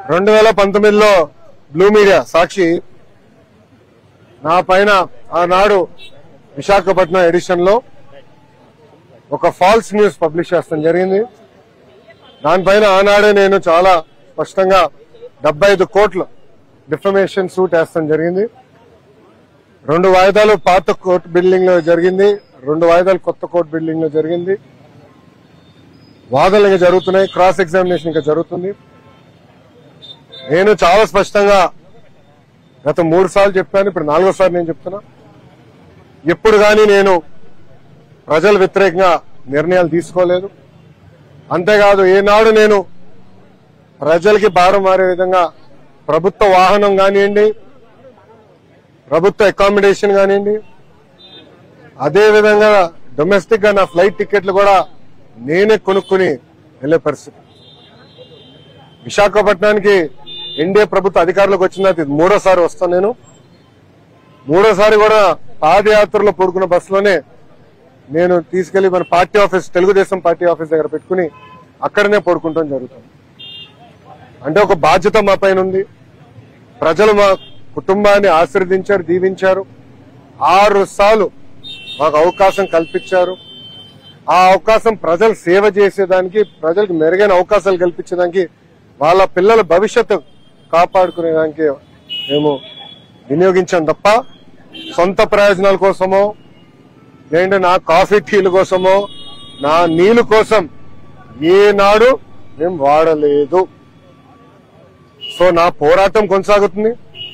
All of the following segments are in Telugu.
2019లో బ్లూ మీడియా సాక్షి నా పైన ఆనాడు విశాఖపట్నం ఎడిషన్ లో ఒక ఫాల్స్ న్యూస్ పబ్లిష్ చేస్తాం జరిగింది. దానిపైన ఆనాడే నేను చాలా స్పష్టంగా 75 కోట్ల డిఫమేషన్ సూట్ వేస్తాం జరిగింది. 2 వాయిదాలు పాత కోర్టు బిల్డింగ్ లో జరిగింది, 2 వాయిదాలు కొత్త కోర్టు బిల్డింగ్ లో జరిగింది. వాదనలు ఇంకా జరుగుతున్నాయి, క్రాస్ ఎగ్జామినేషన్ ఇంకా జరుగుతుంది. నేను చాలా స్పష్టంగా గత 3 సార్లు చెప్పాను, ఇప్పుడు 4వసారి నేను చెప్తున్నా. ఎప్పుడు కానీ నేను ప్రజల వ్యతిరేకంగా నిర్ణయాలు తీసుకోలేదు. అంతేకాదు ఏనాడు నేను ప్రజలకి భారం మారే విధంగా ప్రభుత్వ వాహనం కానివ్వండి, ప్రభుత్వ అకామిడేషన్ కానివ్వండి, అదేవిధంగా డొమెస్టిక్ గా నా ఫ్లైట్ టికెట్లు కూడా నేనే కొనుక్కుని వెళ్లే పరిస్థితి. విశాఖపట్నానికి ఎన్డీఏ ప్రభుత్వ అధికారులకు వచ్చిన 3వసారి వస్తాను. నేను 3వసారి కూడా పాదయాత్రలో పడుకున్న బస్సులోనే నేను తీసుకెళ్లి మన party office, Telugu Desam party office దగ్గర పెట్టుకుని అక్కడనే పడుకుంటాం జరుగుతుంది. అంటే ఒక బాధ్యత మా పైన ఉంది. ప్రజలు మా కుటుంబాన్ని ఆశీర్వదించారు, దీవించారు. 6 సార్లు మాకు అవకాశం కల్పించారు. ఆ అవకాశం ప్రజలు సేవ చేసేదానికి, ప్రజలకు మెరుగైన అవకాశాలు కల్పించడానికి, వాళ్ళ పిల్లల భవిష్యత్తు కాపాడుకునేదానికి మేము వినియోగించాం తప్ప సొంత ప్రయోజనాల కోసమో, లేదంటే నా కాఫీ టీల కోసమో, నా నీళ్లు కోసం ఏనాడు మేము వాడలేదు. సో నా పోరాటం కొనసాగుతుంది.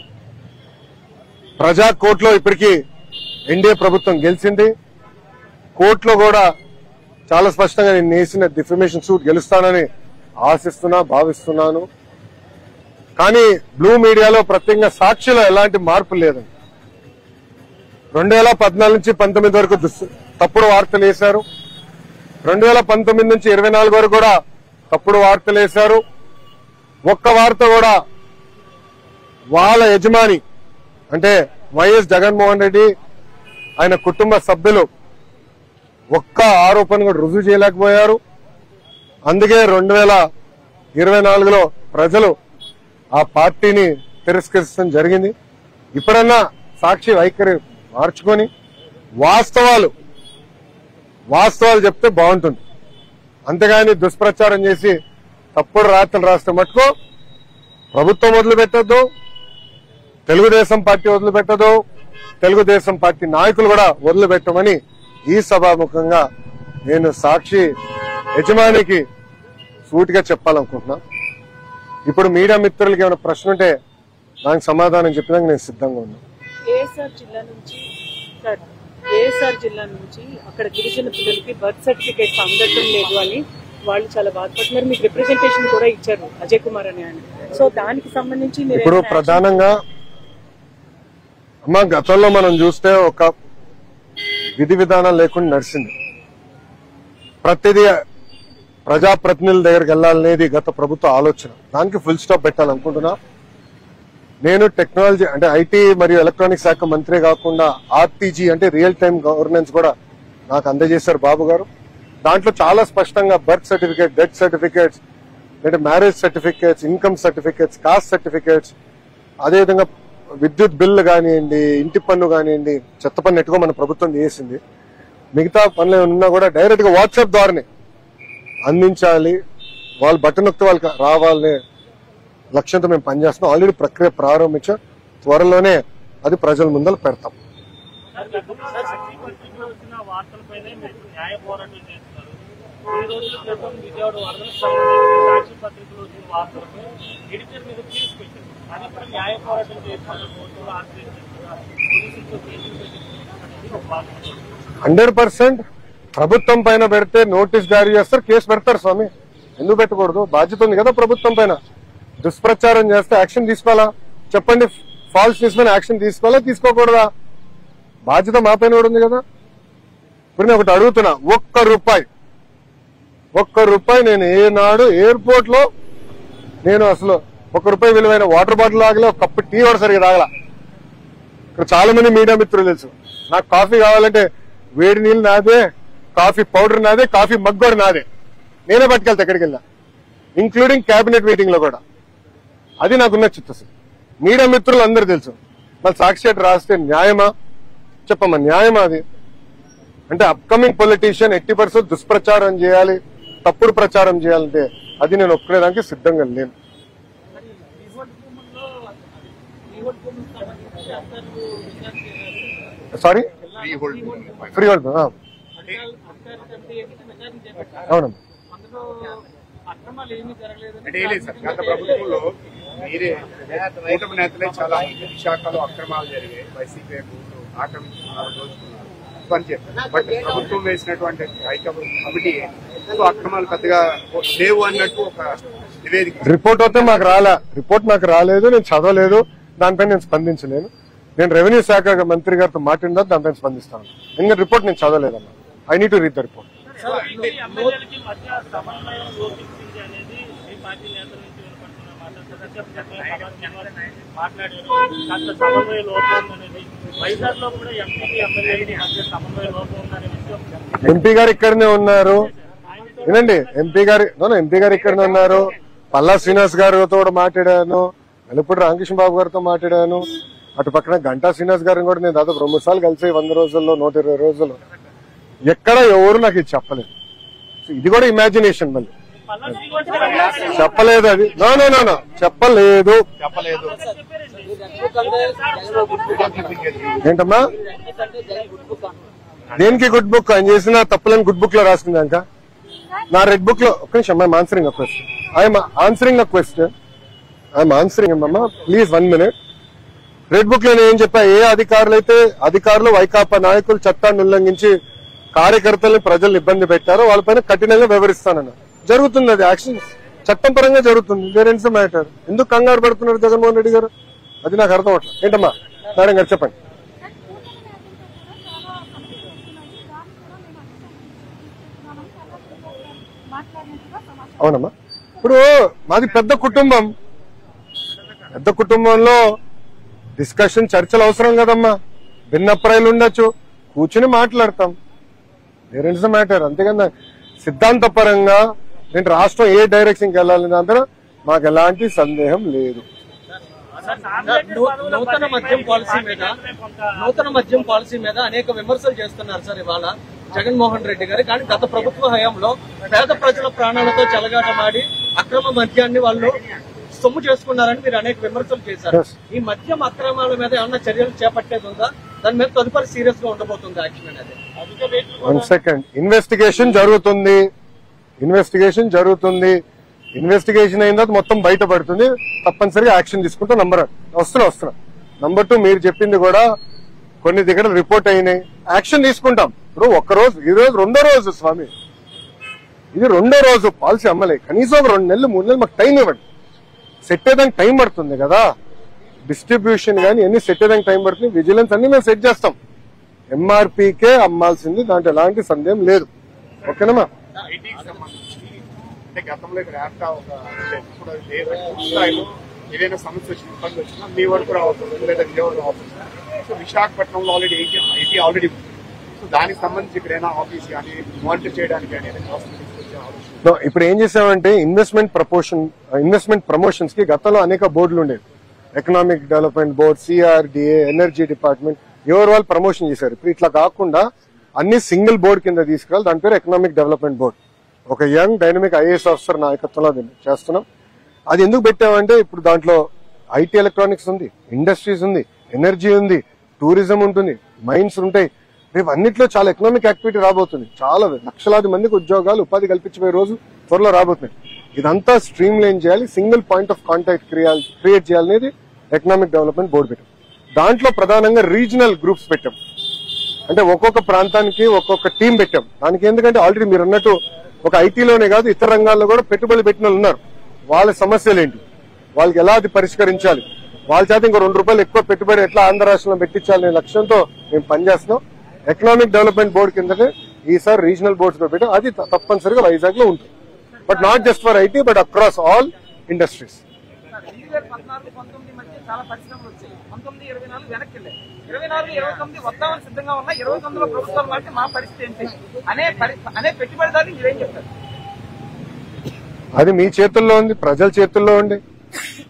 ప్రజా కోర్టులో ఇప్పటికీ ఎన్డీఏ ప్రభుత్వం గెలిచింది. కోర్టులో కూడా చాలా స్పష్టంగా నేను వేసిన డిఫమేషన్ సూట్ గెలుస్తానని ఆశిస్తున్నా, భావిస్తున్నాను. కానీ బ్లూ మీడియాలో ప్రత్యేకంగా సాక్షిలో ఎలాంటి మార్పు లేదండి. 2014 నుంచి 19 వరకు తప్పుడు వార్తలు వేశారు. 2019 నుంచి 24 వరకు కూడా తప్పుడు వార్తలు వేశారు. ఒక్క వార్త కూడా వాళ్ళ యజమాని అంటే వైఎస్ జగన్మోహన్ రెడ్డి, ఆయన కుటుంబ సభ్యులు ఒక్క ఆరోపణ కూడా రుజువు చేయలేకపోయారు. అందుకే 2024లో ప్రజలు ఆ పార్టీని తిరస్కరించడం జరిగింది. ఇప్పుడన్నా సాక్షి వైఖరి మార్చుకొని వాస్తవాలు చెప్తే బాగుంటుంది. అంతేగాని దుష్ప్రచారం చేసి తప్పుడు రాతలు రాస్తే మటుకు ప్రభుత్వం వదిలిపెట్టద్దు, తెలుగుదేశం పార్టీ వదిలిపెట్టదు, తెలుగుదేశం పార్టీ నాయకులు కూడా వదిలిపెట్టమని ఈ సభాముఖంగా నేను సాక్షి యజమానికి సూటిగా చెప్పాలనుకుంటున్నా. ఇప్పుడు మీడియా మిత్రులకి ఏమైనా ప్రశ్న ఉంటే దానికి సమాధానం చెప్పడానికి నేను సిద్ధంగా ఉన్నాను. ఏఎస్ఆర్ జిల్లా నుంచి అక్కడ గిరిజన పిల్లలకి బర్త్ సర్టిఫికేట్స్ అందటం లేదు అని వాళ్ళు చాలా బాధపడుతున్నారు. మీకు రిప్రజెంటేషన్ కూడా ఇచ్చారు అజయ్ కుమార్ అని ఆయన. సో దానికి సంబంధించి ఇప్పుడు ప్రధానంగా అమ్మ గతంలో మనం చూస్తే ఒక విధి విధానం లేకుండా నడిచింది. ప్రతిదీ ప్రజాప్రతినిధుల దగ్గరికి వెళ్లాలనేది గత ప్రభుత్వ ఆలోచన. దానికి ఫుల్ స్టాప్ పెట్టాలనుకుంటున్నా. నేను టెక్నాలజీ అంటే ఐటీ మరియు ఎలక్ట్రానిక్ శాఖ మంత్రి కాకుండా ఆర్టీజీ అంటే రియల్ టైమ్ గవర్నెన్స్ కూడా నాకు అందజేశారు బాబు గారు. దాంట్లో చాలా స్పష్టంగా బర్త్ సర్టిఫికేట్, డెత్ సర్టిఫికేట్స్, అంటే marriage certificates, income certificates, caste certificates, అదేవిధంగా విద్యుత్ బిల్లు కానివ్వండి, ఇంటి పన్ను కానివ్వండి, చెత్త పన్ను ఎట్టుకో మన ప్రభుత్వం చేసింది. మిగతా పనులు ఉన్నా కూడా డైరెక్ట్ గా వాట్సాప్ ద్వారానే అందించాలి. వాళ్ళు బటన్ నొక్కితే వాళ్ళకి రావాలనే లక్ష్యంతో మేము పనిచేస్తున్నాం. ఆల్రెడీ ప్రక్రియ ప్రారంభించాం. త్వరలోనే అది ప్రజల ముందర పెడతాం. %100% ప్రభుత్వం పైన పెడితే నోటీస్ జారీ చేస్తారు, కేసు పెడతారు. స్వామి ఎందుకు పెట్టకూడదు? బాధ్యత ఉంది కదా ప్రభుత్వం పైన. దుష్ప్రచారం చేస్తే యాక్షన్ తీసుకోవాలా? చెప్పండి. ఫాల్స్ న్యూస్ పైన యాక్షన్ తీసుకోవాలా, తీసుకోకూడదా? బాధ్యత మా పైన కూడా ఉంది కదా. ఇప్పుడు నేను ఒకటి అడుగుతున్నా, ఒక్క రూపాయి నేను ఏనాడు ఎయిర్పోర్ట్ లో నేను అసలు ₹1 విలువైన వాటర్ బాటిల్ తాగలే, ఒక కప్పు టీ కూడా సరిగ్గా తాగల. ఇక్కడ చాలా మంది మీడియా మిత్రులు తెలుసు, నాకు కాఫీ కావాలంటే వేడి నీళ్ళు నాదే, కాఫీ పౌడర్ నాదే, కాఫీ మగ్ కూడా నాదే, నేనే పట్టుకెళ్తా ఎక్కడికి వెళ్ళా, ఇంక్లూడింగ్ కేబినెట్ మీటింగ్ లో కూడా. అది నాకున్న చిత్తశుద్ధి. మీడియా మిత్రులు అందరూ తెలుసు. మళ్ళీ సాక్షి రాస్తే న్యాయమా చెప్పమ్మా, న్యాయమా అది? అంటే అప్కమింగ్ పొలిటీషియన్ 80% దుష్ప్రచారం చేయాలి, తప్పుడు ప్రచారం చేయాలంటే అది నేను ఒప్పుకునేదానికి సిద్ధంగా లేను. Sorry, free hold. అవునమ్మా. గత ప్రభుత్వంలో మీరే కూటమి నేతలే చాలా విశాఖలో అక్రమాలు జరిగాయి, వైసీపీ ఆక్రమించుకున్నారు, దోచుకున్నారు అని చెప్పారు. బట్ ప్రభుత్వం వేసినటువంటి కమిటీ అక్రమాలు పెద్దగా లేవు అన్నట్టు ఒక నివేదిక. రిపోర్ట్ అయితే మాకు రాలేదు, నేను చదవలేదు, దానిపైన నేను స్పందించలేను. నేను రెవెన్యూ శాఖ మంత్రి గారితో మాట్లాడినా దానిపైన స్పందిస్తాను. ఇంకా రిపోర్ట్ నేను చదవలేదమ్మా. I need to read the report. MP గారు ఇక్కడనే ఉన్నారు, వినండి. ఎంపీ గారు ఇక్కడనే ఉన్నారు. పల్లా శ్రీనివాస్ గారితో కూడా మాట్లాడాను, వెలుపూడి రామకృష్ణ బాబు గారితో మాట్లాడాను. అటు పక్కన గంటా శ్రీనివాస్ గారిని కూడా నేను దాదాపు 2-3 సార్లు కలిసి 100 రోజుల్లో 120 రోజుల్లో ఎక్కడ ఎవరు నాకు ఇది చెప్పలేదు. ఇది కూడా ఇమాజినేషన్. మళ్ళీ చెప్పలేదు, అది నో చెప్పలేదు. ఏంటమ్మా దేనికి గుడ్ బుక్? ఆయన చేసిన తప్పులని గుడ్ బుక్ లో రాసుకుందాక నా రెడ్ బుక్ లో. ఒక్క నిమిషం, ఐఎమ్ ఆన్సరింగ్ అ క్వశ్చన్. అమ్మా ప్లీజ్ 1 minute. రెడ్ బుక్ లో నేను ఏం చెప్పా, ఏ అధికారులు వైకాపా నాయకులు చట్టాన్ని ఉల్లంఘించి కార్యకర్తల్ని ప్రజలు ఇబ్బంది పెట్టారో వాళ్ళపైన కఠినంగా వ్యవహరిస్తానన్న. జరుగుతుంది, అది యాక్షన్ చట్టం పరంగా జరుగుతుంది. దేర్ ఇన్స్ మ్యాటర్. ఎందుకు కంగారు పడుతున్నారు జగన్మోహన్ రెడ్డి గారు? అది నాకు అర్థం అవట్లేదు. ఏంటమ్మా మేడం గారు చెప్పండి. అవునమ్మా, ఇప్పుడు మాది పెద్ద కుటుంబంలో డిస్కషన్, చర్చలు అవసరం కదమ్మా. భిన్నప్రాయాలు ఉండొచ్చు, కూర్చుని మాట్లాడతాం. దేర్ ఇన్స్ మ్యాటర్. అంతేకన్నా సిద్ధాంత పరంగా నేను రాష్ట్రం ఏ డైరెక్షన్ కి వెళ్ళాలి దాంట్లో మాకు ఎలాంటి సందేహం లేదు. నూతన మద్యం పాలసీ మీద అనేక విమర్శలు చేస్తున్నారు సార్ ఇవాళ జగన్మోహన్ రెడ్డి గారు. కానీ గత ప్రభుత్వ హయాంలో పేద ప్రజల ప్రాణాలతో చెలగాటమాడి అక్రమ మద్యాన్ని వాళ్ళు సొమ్ము చేసుకున్నారని మీరు అనేక విమర్శలు చేశారు. ఈ మద్యం అక్రమాల మీద ఏమన్నా చర్యలు చేపట్టేది ఉందా? దాని మీద తదుపరి సీరియస్ గా ఉండబోతుంది యాక్షన్ అనేది? 1 second. ఇన్వెస్టిగేషన్ ఇన్వెస్టిగేషన్ అయిన తర్వాత మొత్తం బయటపడుతుంది. తప్పనిసరిగా యాక్షన్ తీసుకుంటూ వస్తున్నా. నంబర్ 2, మీరు చెప్పింది కూడా కొన్ని దగ్గర రిపోర్ట్ అయినాయి, యాక్షన్ తీసుకుంటాం. ఇప్పుడు ఒక్కరోజు, ఈ రోజు 2వ రోజు స్వామి, ఇది 2వ రోజు పాలసీ అమ్మలే. కనీసం ఒక 2 నెలలు 3 నెలలు మాకు టైం ఇవ్వండి. సెట్ అయ్యేదానికి టైం పడుతుంది కదా, డిస్ట్రిబ్యూషన్ కానీ ఎన్ని సెట్ అయ్యేదానికి టైం పడుతుంది. విజిలెన్స్ అన్ని మేము సెట్ చేస్తాం. ఎంఆర్పీకే అమ్మాల్సింది, దాంట్లో ఎలాంటి సందేహం లేదు. ఓకేనమ్మా? గతంలో ఇక్కడ ఏదైనా సమస్య వచ్చిన ఇబ్బంది వచ్చినా మీ వరకు రావచ్చు, లేదా విజయవాడ రావచ్చు. సో విశాఖపట్నంలో ఐటీ ఆల్రెడీ ఉంది. సో దానికి సంబంధించి ఇక్కడైనా ఆఫీస్ కానీ మానిటర్ చేయడానికి కానీ ఇప్పుడు ఏం చేసామంటే ఇన్వెస్ట్మెంట్ ప్రమోషన్స్ కి గతంలో అనేక బోర్డులు ఉండేవి. Economic development board, CRDA, energy department, ఎవరు వాళ్ళు ప్రమోషన్ చేశారు. ఇప్పుడు ఇట్లా కాకుండా అన్ని సింగిల్ బోర్డు కింద తీసుకురావాలి. దాని పేరు ఎకనామిక్ డెవలప్మెంట్ బోర్డు. ఒక యంగ్ డైనమిక్ ఐఏఎస్ ఆఫీసర్ నాయకత్వంలో చేస్తున్నాం. అది ఎందుకు పెట్టామంటే ఇప్పుడు దాంట్లో ఐటీ ఎలక్ట్రానిక్స్ ఉంది, ఇండస్ట్రీస్ ఉంది, ఎనర్జీ ఉంది, టూరిజం ఉంటుంది, మైన్స్ ఉంటాయి. రేపు అన్నింటిలో చాలా ఎకనామిక్ యాక్టివిటీ రాబోతుంది. చాలా లక్షలాది మందికి ఉద్యోగాలు, ఉపాధి కల్పించబోయే రోజు త్వరలో రాబోతున్నాయి. ఇదంతా స్ట్రీమ్ లైన్ చేయాలి, single point of contact create చేయాలనేది ఎకనామిక్ డెవలప్మెంట్ బోర్డు పెట్టాం. దాంట్లో ప్రధానంగా రీజనల్ గ్రూప్స్ పెట్టాం. అంటే ఒక్కొక్క ప్రాంతానికి ఒక్కొక్క టీం పెట్టాం. దానికి ఎందుకంటే ఆల్రెడీ మీరు అన్నట్టు ఒక ఐటీలోనే కాదు ఇతర రంగాల్లో కూడా పెట్టుబడి పెట్టిన వాళ్ళు ఉన్నారు. వాళ్ళ సమస్యలు ఏంటి, వాళ్ళకి ఎలా అది పరిష్కరించాలి, వాళ్ళ చేత ఇంకో ₹2 ఎక్కువ పెట్టుబడి ఎట్లా ఆంధ్ర రాష్ట్రంలో పెట్టించాలనే లక్ష్యంతో మేము పనిచేస్తున్నాం. ఎకనామిక్ డెవలప్మెంట్ బోర్డు కిందనే ఈసారి రీజనల్ బోర్డ్స్ లో పెట్టాం. అది తప్పనిసరిగా వైజాగ్ లో ఉంటుంది. But not just for IT but across all industries. 2014-19 మధ్య చాలా పరిశ్రమలు వచ్చాయి. 19-24 వెనక్కి వెళ్ళాయి. 24-29 వద్దామని సిద్ధంగా ఉన్నా. 29లో ప్రభుత్వాలు మారితే మా పరిస్థితి ఏంటి అనే పెట్టుబడిదారులు మీరేం చెప్తారు? అది మీ చేతుల్లో ఉంది, ప్రజల చేతుల్లో ఉంది.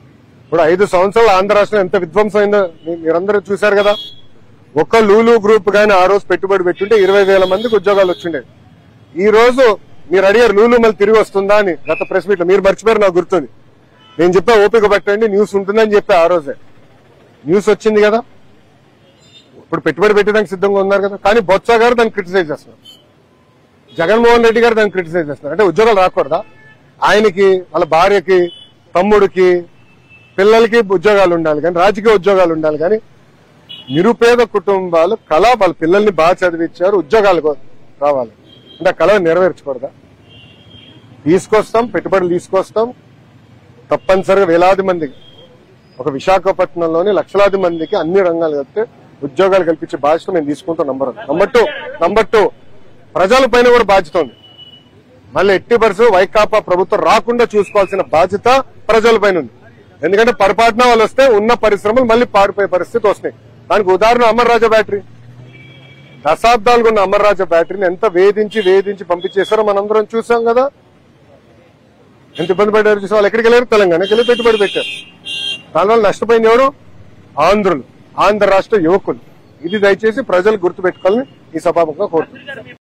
ఇప్పుడు 5 సంవత్సరాలు ఆంధ్ర రాష్ట్రం ఎంత విధ్వంసమైందో మీరందరూ చూశారు కదా. ఒక్క లూలు గ్రూప్ గానీ ఆ రోజు పెట్టుబడి పెట్టుంటే 20,000 మందికి ఉద్యోగాలు వచ్చిండేవి. ఈ రోజు మీరు అడిగారు లూలు మళ్ళీ తిరిగి వస్తుందా అని గత ప్రెస్ మీట్ లో. మీరు మర్చిపోయారు, నాకు గుర్తుంది. నేను చెప్పా ఓపిక పట్టండి, న్యూస్ ఉంటుందని చెప్పా ఆ రోజే. న్యూస్ వచ్చింది కదా. ఇప్పుడు పెట్టుబడి పెట్టడానికి సిద్ధంగా ఉన్నారు కదా. కానీ బొత్స గారు దాన్ని క్రిటిసైజ్ చేస్తున్నారు, జగన్మోహన్ రెడ్డి గారు దాన్ని క్రిటిసైజ్ చేస్తున్నారు. అంటే ఉద్యోగాలు రాకూడదా? ఆయనకి, వాళ్ళ భార్యకి, తమ్ముడికి, పిల్లలకి ఉద్యోగాలు ఉండాలి కానీ, రాజకీయ ఉద్యోగాలు ఉండాలి కానీ, నిరుపేద కుటుంబాలు వాళ్ళ పిల్లల్ని బాగా చదివించారు, ఉద్యోగాలు రావాలి అంటే ఆ కళ నెరవేర్చకూడదా? తీసుకొస్తాం, పెట్టుబడులు తీసుకొస్తాం. తప్పనిసరిగా వేలాది మందికి, ఒక విశాఖపట్నంలోని లక్షలాది మందికి అన్ని రంగాలు కలిపితే ఉద్యోగాలు కల్పించే బాధ్యత మేము తీసుకుంటాం. నంబర్ టూ ప్రజల పైన కూడా బాధ్యత ఉంది. మళ్ళీ ఎట్టి పరిస్థితుల్లో వైకాపా ప్రభుత్వం రాకుండా చూసుకోవాల్సిన బాధ్యత ప్రజల పైన ఉంది. ఎందుకంటే పొరపాటున వాళ్ళు వస్తే ఉన్న పరిశ్రమలు మళ్ళీ పారిపోయే పరిస్థితి వస్తాయి. దానికి ఉదాహరణ అమర్ రాజా బ్యాటరీ. దశాబ్దాలుగా ఉన్న అమర్ రాజా బ్యాటరీని ఎంత వేధించి పంపించేశారో మనందరం చూసాం కదా. ఎంత ఇబ్బంది పడ్డారు చూసాం. వాళ్ళు ఎక్కడికి వెళ్ళారు? తెలంగాణకి వెళ్ళి పెట్టుబడి పెట్టారు. దానివల్ల నష్టపోయింది ఎవరు? ఆంధ్రులు, ఆంధ్ర రాష్ట్ర యువకులు. ఇది దయచేసి ప్రజలు గుర్తుపెట్టుకోవాలని ఈ సభాముఖంగా కోరుతున్నాను.